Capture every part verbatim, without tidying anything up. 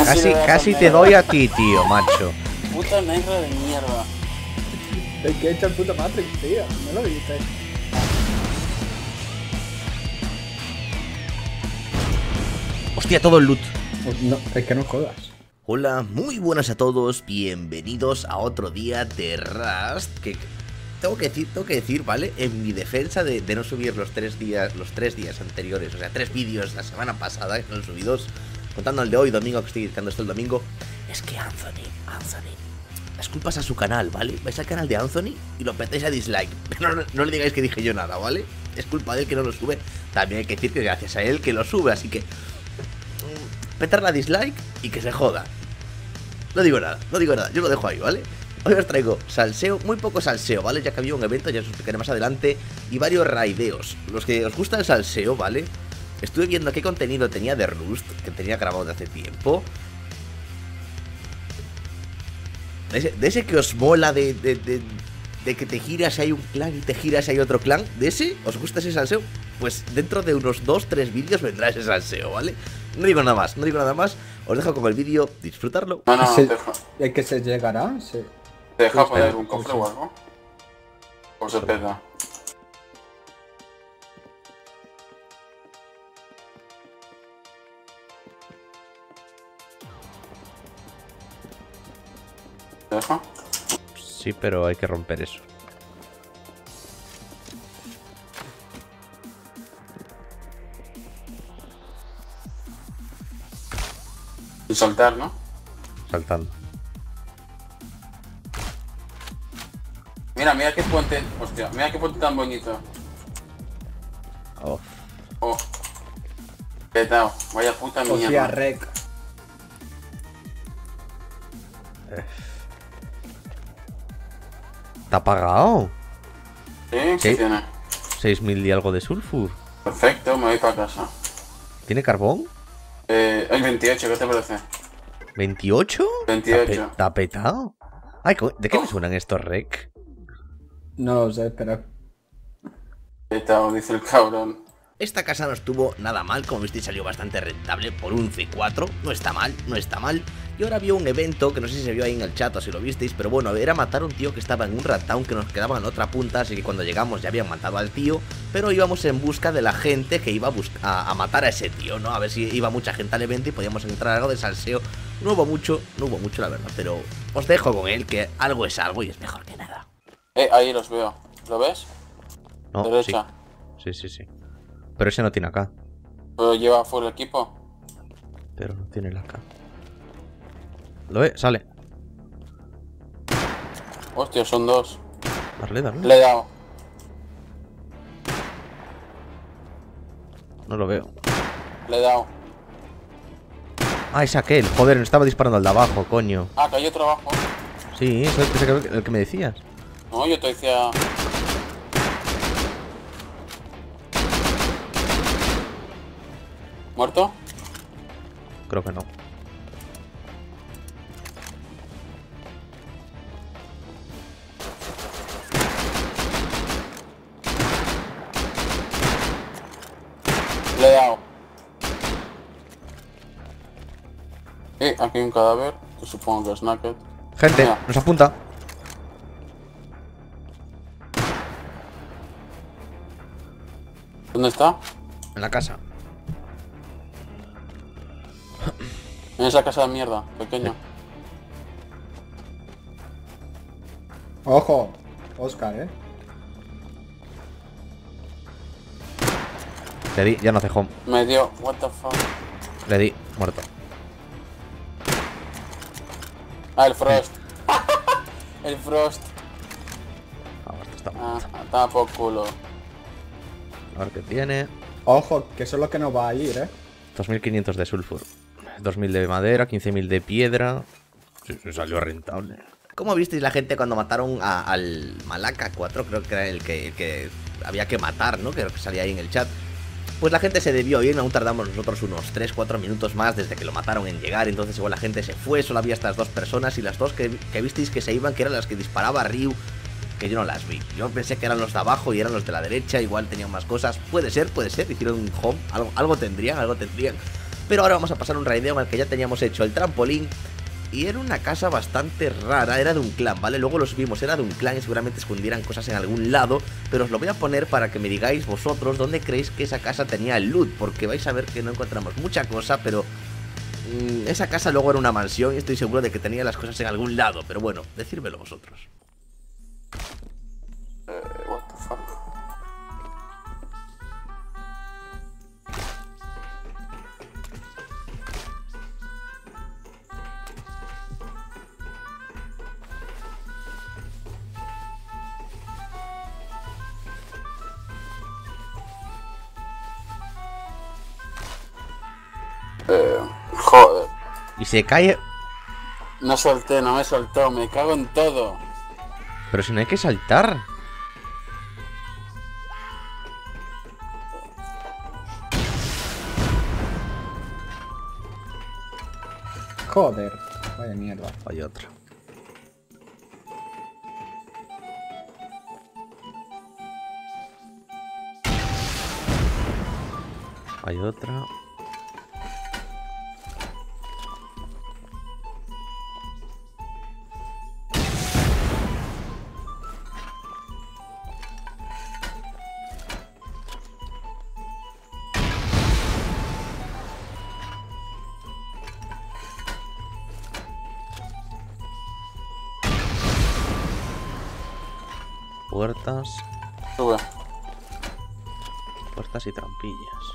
Casi, casi te doy a ti, tío, macho. Puta negra de mierda. Es que echa el puto Matrix, tío. No lo dices. Hostia, todo el loot. No, es que no jodas. Hola, muy buenas a todos, bienvenidos a otro día de Rust. Que tengo que decir, tengo que decir, ¿vale? En mi defensa de, de no subir los tres días, los tres días anteriores, o sea, tres vídeos la semana pasada, que no he subido dos, contando el de hoy, domingo, que estoy editando esto el domingo. Es que Anthony, Anthony, las culpas a su canal, ¿vale? Vais al canal de Anthony y lo petáis a dislike. Pero no, no le digáis que dije yo nada, ¿vale? Es culpa de él que no lo sube. También hay que decir que gracias a él que lo sube, así que petarle a dislike y que se joda. No digo nada, no digo nada, yo lo dejo ahí, ¿vale? Hoy os traigo salseo, muy poco salseo, ¿vale? Ya que había un evento, ya os explicaré más adelante. Y varios raideos. Los que os gusta el salseo, ¿vale? Estuve viendo qué contenido tenía de Rust, que tenía grabado de hace tiempo. De ese, de ese que os mola de, de, de, de que te giras y hay un clan y te giras y hay otro clan. ¿De ese? ¿Os gusta ese salseo? Pues dentro de unos dos tres vídeos vendrá ese salseo, ¿vale? No digo nada más, no digo nada más. Os dejo con el vídeo, disfrutarlo. No, no, Se- deja. ¿Es que se llegará? Se... ¿Te deja Pues, poner eh, un cofre pues, o algo? ¿O se peta? ¿Te deja? Sí, pero hay que romper eso. Y saltar, ¿no? Saltando. Mira, mira qué puente. Hostia, mira qué puente tan bonito. Oh. Oh. Petao. Vaya puta Hostia, mierda. rec. ¿Está apagado? Sí, ¿Qué? sí tiene. seis mil y algo de sulfur. Perfecto, me voy para casa. ¿Tiene carbón? Eh, el veintiocho, ¿qué te parece? ¿veintiocho? veintiocho. ¿Está, pe- está petado? Ay, co- ¿de qué me suenan estos rec? No lo sé, pero... Petao, dice el cabrón. Esta casa no estuvo nada mal, como visteis salió bastante rentable por un C cuatro, no está mal, no está mal. Y ahora había un evento que no sé si se vio ahí en el chat o si lo visteis, pero bueno, era matar a un tío que estaba en un ratdown que nos quedaba en otra punta, así que cuando llegamos ya habían matado al tío, pero íbamos en busca de la gente que iba a, a, a matar a ese tío, ¿no? A ver si iba mucha gente al evento y podíamos entrar algo de salseo. No hubo mucho, no hubo mucho la verdad, pero os dejo con él, que algo es algo y es mejor que nada. Eh, ahí los veo. ¿Lo ves? No, Derecha. sí, sí, sí, sí. Pero ese no tiene acá, Pero lleva full equipo. pero no tiene la acá. ¿Lo ve? Sale. Hostia, son dos. Darle, darle. Le he dado. No lo veo. Le he dado. Ah, es aquel. Joder, me estaba disparando al de abajo, coño. Ah, que hay otro abajo. Sí, eso es el que, el que me decías. No, yo te decía. ¿Muerto? Creo que no. Le he dado. Eh, aquí hay un cadáver, que supongo que es Naked. Gente, Mira. nos apunta. ¿Dónde está? En la casa. En esa casa de mierda, pequeña. Ojo, Oscar, ¿eh? Le di, ya no hace home. Me dio, what the fuck. Le di, muerto. Ah, el Frost. El Frost. Ah, esto está Ah, muerto. está por culo. A ver qué tiene. Ojo, que eso es lo que nos va a ir, ¿eh? dos mil quinientos de sulfur. dos mil de madera, quince mil de piedra. Sí, sí, salió rentable. ¿Cómo visteis la gente cuando mataron a- al Malaka cuatro? Creo que era el que, el que había que matar, ¿no? Creo que salía ahí en el chat. Pues la gente se debió ir, aún tardamos nosotros unos tres cuatro minutos más desde que lo mataron en llegar. Entonces igual la gente se fue, solo había estas dos personas. Y las dos que, que visteis que se iban, que eran las que disparaba Ryu, que yo no las vi. Yo pensé que eran los de abajo y eran los de la derecha, igual tenían más cosas. Puede ser, puede ser, hicieron un home, algo, algo tendrían, algo tendrían. Pero ahora vamos a pasar un raideo en el que ya teníamos hecho el trampolín. Y era una casa bastante rara, era de un clan, ¿vale? Luego los vimos, era de un clan y seguramente escondieran cosas en algún lado. Pero os lo voy a poner para que me digáis vosotros dónde creéis que esa casa tenía el loot. Porque vais a ver que no encontramos mucha cosa, pero... Mmm, esa casa luego era una mansión y estoy seguro de que tenía las cosas en algún lado. Pero bueno, decírmelo vosotros. Eh, what the fuck. Eh, joder. Y se cae... No solté, no me soltó, me cago en todo. Pero si no hay que saltar. Joder, vaya mierda. Hay otra. Hay otra. Puertas. Sube. Puertas y trampillas.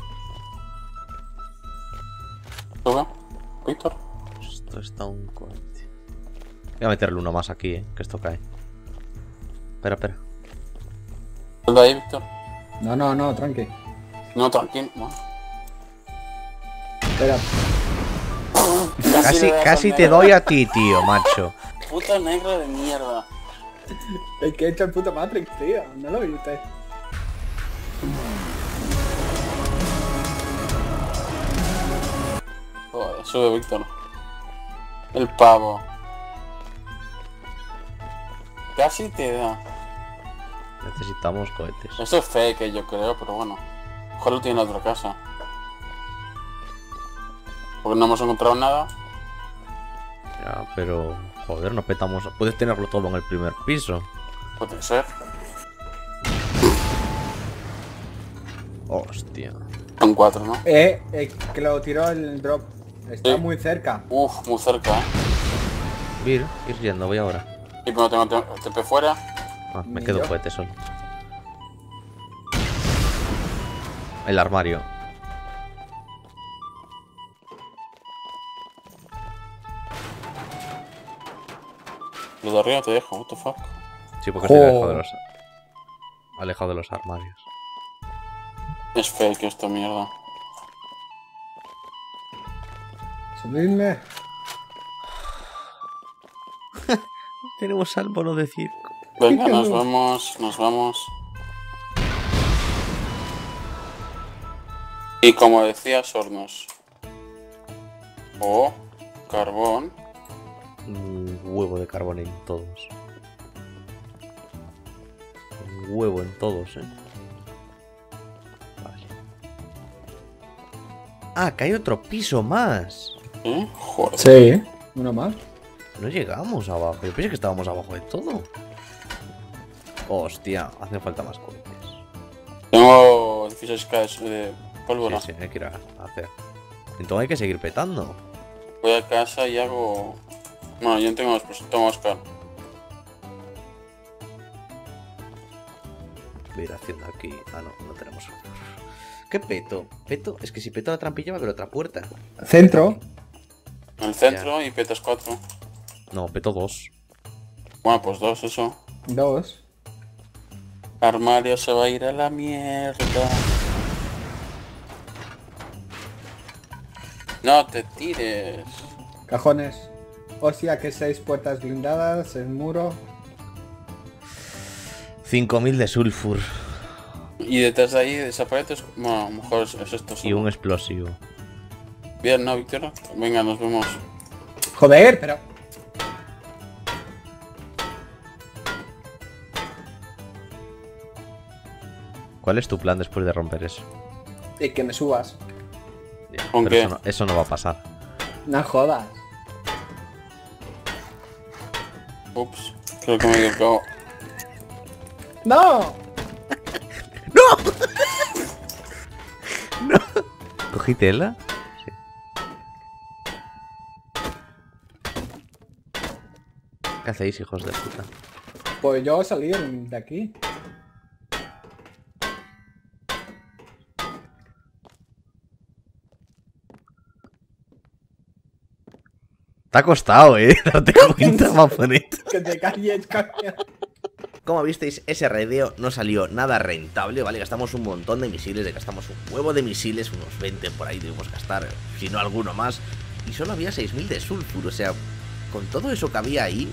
Sube. Víctor. Esto está un cohete. Voy a meterle uno más aquí, eh, que esto cae. Espera, espera. Sube ahí, Víctor. No, no, no, tranqui. No, tranquilo. No. Espera. Casi, le das casi al te negro. doy a ti, tío, macho. Puto negro de mierda. El que echa el puto Matrix, tío. ¿No lo viste? Joder, sube, Víctor. El pavo. Casi te da. Necesitamos cohetes. Eso es fake, yo creo, pero bueno. Ojalá lo tiene en otra casa. Porque no hemos encontrado nada. Ya, pero... Joder, no petamos... Puedes tenerlo todo en el primer piso. Puede ser. Hostia. Son cuatro, ¿no? Eh, eh, que lo tiró el drop. Está Sí. muy cerca. Uf, muy cerca, ¿eh? Ir, ir yendo, voy ahora. Y pero no tengo T P fuera. Ah, me Ni quedo yo. un cohete solo. El armario. Lo de arriba te dejo, what the fuck. Sí, porque estoy alejado de Joder. los... Alejado de los armarios. Es fake esta mierda. Subidme. Tenemos árbol de circo. Venga, nos vamos, nos vamos. Y como decías, hornos. O carbón. Un huevo de carbón en todos. Un huevo en todos, eh. Vale. Ah, que hay otro piso más. ¿Eh? Joder. Sí. Uno más. No llegamos abajo. Yo pensé que estábamos abajo de todo. Hostia, hacen falta más cohetes. Tengo edificios de, de pólvora. Sí, sí, hay que ir a a hacer. Entonces hay que seguir petando. Voy a casa y hago... No, yo no tengo más, pues tengo Oscar. Voy a ir haciendo aquí. Ah, no, no tenemos. ¿Qué peto? Peto, es que si peto la trampilla va a haber otra puerta. Centro. En el centro y petas cuatro. No, peto dos. Bueno, pues dos, eso. Dos. Armario se va a ir a la mierda. No te tires. Cajones. Hostia, que seis puertas blindadas, el muro. cinco mil de sulfur. Y detrás de ahí desaparece. Bueno, a lo mejor es, es esto Y solo. un explosivo. Bien, ¿no, Víctor? Venga, nos vemos. Joder, pero... ¿Cuál es tu plan después de romper eso? Y que me subas. ¿Con Pero qué? eso no, eso no va a pasar. No jodas. Ups, creo que me he equivocado. ¡No! ¿Cogí tela? Sí. ¿Qué hacéis, hijos de puta? Pues yo salí de aquí. Te ha costado, eh, darte cuenta, Vaporeto. Que te calles, coño. Como visteis, ese raideo no salió nada rentable, ¿vale? Gastamos un montón de misiles, gastamos un huevo de misiles, unos veinte por ahí debemos gastar, si no alguno más. Y solo había seis mil de sulfur, o sea, con todo eso que había ahí...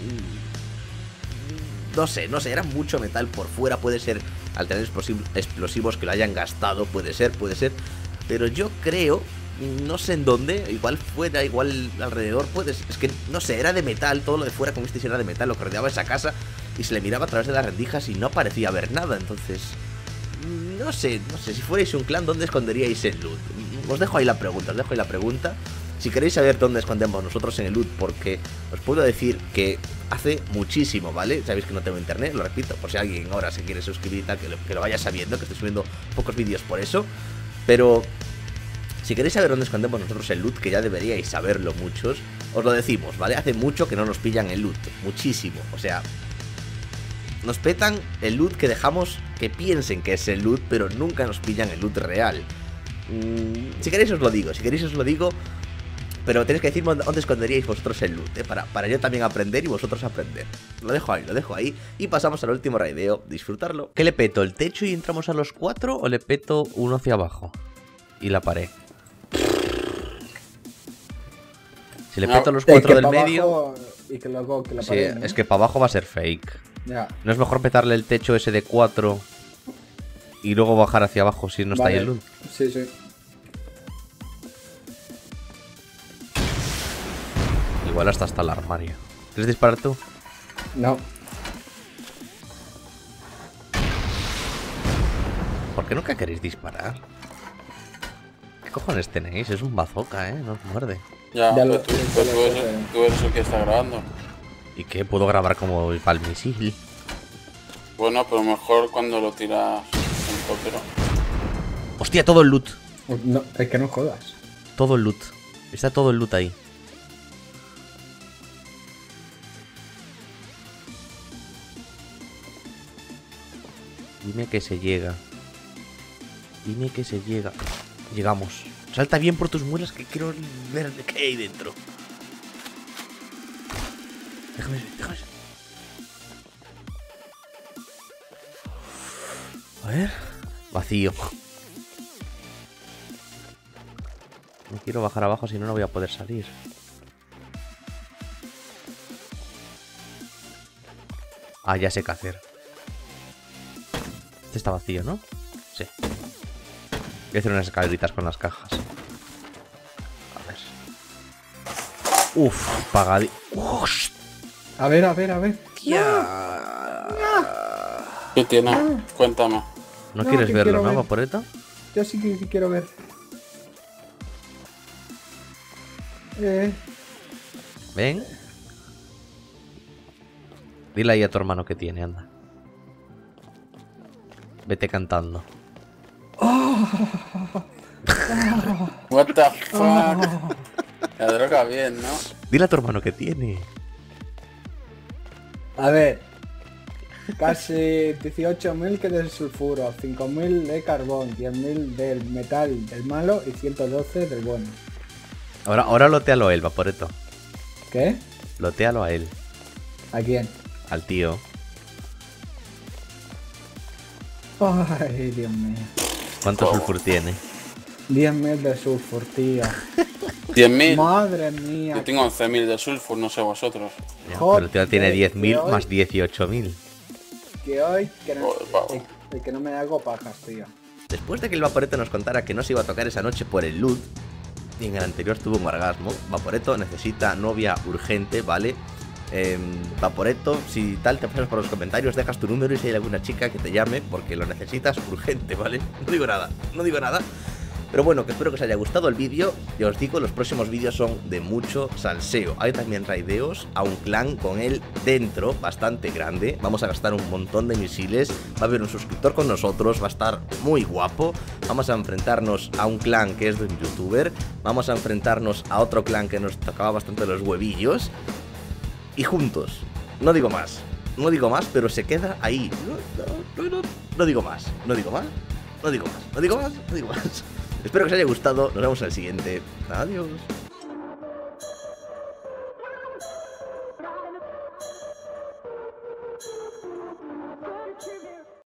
Mmm, no sé, no sé, era mucho metal por fuera, puede ser, al tener explosivos que lo hayan gastado, puede ser, puede ser. Pero yo creo... No sé en dónde, igual fuera, igual alrededor, puedes, es que no sé, era de metal, todo lo de fuera como visteis era de metal, lo que rodeaba esa casa y se le miraba a través de las rendijas y no parecía haber nada, entonces, no sé, no sé, si fuerais un clan, ¿dónde esconderíais el loot? Os dejo ahí la pregunta, os dejo ahí la pregunta, si queréis saber dónde escondemos nosotros en el loot, porque os puedo decir que hace muchísimo, ¿vale? Sabéis que no tengo internet, lo repito, por si alguien ahora se quiere suscribir y tal, que lo, que lo vaya sabiendo, que estoy subiendo pocos vídeos por eso, pero... Si queréis saber dónde escondemos nosotros el loot, que ya deberíais saberlo muchos, os lo decimos, ¿vale? Hace mucho que no nos pillan el loot, muchísimo, o sea... Nos petan el loot que dejamos que piensen que es el loot, pero nunca nos pillan el loot real. Mm, si queréis os lo digo, si queréis os lo digo, pero tenéis que decirme dónde esconderíais vosotros el loot, ¿eh? Para, para yo también aprender y vosotros aprender. Lo dejo ahí, lo dejo ahí, y pasamos al último raideo, disfrutarlo. ¿Qué le peto, el techo y entramos a los cuatro o le peto uno hacia abajo? Y la pared. Si le peto los cuatro del medio... Y que luego que la Sí, pared, ¿no? es que para abajo va a ser fake. Ya. ¿No es mejor petarle el techo ese de cuatro y luego bajar hacia abajo si no está Vale. ahí el loot? Sí, sí. Igual hasta hasta el armario. ¿Quieres disparar tú? No. ¿Por qué nunca queréis disparar? ¿Qué cojones tenéis? Es un bazooka, ¿eh? No os muerde. Ya, Ya pero lo- tú, ya pero lo tú eres, sé. tú eres el que está grabando. ¿Y qué? ¿Puedo grabar como para el misil? Bueno, pero mejor cuando lo tiras en helicóptero. ¡Hostia! Todo el loot. No, es que no jodas. Todo el loot. Está todo el loot ahí. Dime que se llega. Dime que se llega. Llegamos. Salta bien por tus muelas que quiero ver qué hay dentro. Déjame ver, déjame ver. A ver. Vacío. No quiero bajar abajo, si no, no voy a poder salir. Ah, ya sé qué hacer. Este está vacío, ¿no? Sí. Voy a hacer unas escaleritas con las cajas. A ver. Uf, pagadí. ¡Hostia! A ver, a ver, a ver. ¿Qué tiene? Cuéntame. ¿No No, quieres que verlo, quiero no, ver. Vaporeto? Yo sí que, que quiero ver. Eh, Ven. Dile ahí a tu hermano que tiene, anda. Vete cantando. What the fuck. La droga bien, ¿no? Dile a tu hermano que tiene. a ver. Casi dieciocho mil que del sulfuro, cinco mil de carbón, diez mil del metal del malo y ciento doce del bueno. Ahora, ahora lotealo a él, Vaporeto. ¿Qué? Lotealo a él. ¿A quién? Al tío. Ay, Dios mío. ¿Cuánto ¿Cómo? sulfur tiene? diez mil de sulfur, tío. diez mil. Madre mía. Yo tengo once mil de sulfur, no sé vosotros. Ya, Joder, pero el tío tiene diez mil que hoy- más dieciocho mil. Que hoy que no, Joder, pavo. el, el que no me hago pajas, tío. Después de que el Vaporeto nos contara que no se iba a tocar esa noche por el loot, y en el anterior tuvo un orgasmo, Vaporeto necesita novia urgente, ¿vale? Eh, Vaporeto, si tal, te pasas por los comentarios, dejas tu número y si hay alguna chica que te llame, porque lo necesitas urgente, ¿vale? No digo nada, no digo nada. Pero bueno, que espero que os haya gustado el vídeo. Ya os digo, los próximos vídeos son de mucho salseo. Hay también raideos a un clan con él dentro, bastante grande. Vamos a gastar un montón de misiles. Va a haber un suscriptor con nosotros, va a estar muy guapo. Vamos a enfrentarnos a un clan que es de un youtuber. Vamos a enfrentarnos a otro clan que nos tocaba bastante los huevillos. Y juntos, no digo más. No digo más, pero se queda ahí. No, no, no, no, no digo más. No digo más. No digo más. No digo más. No digo más. Espero que os haya gustado. Nos vemos en el siguiente. Adiós.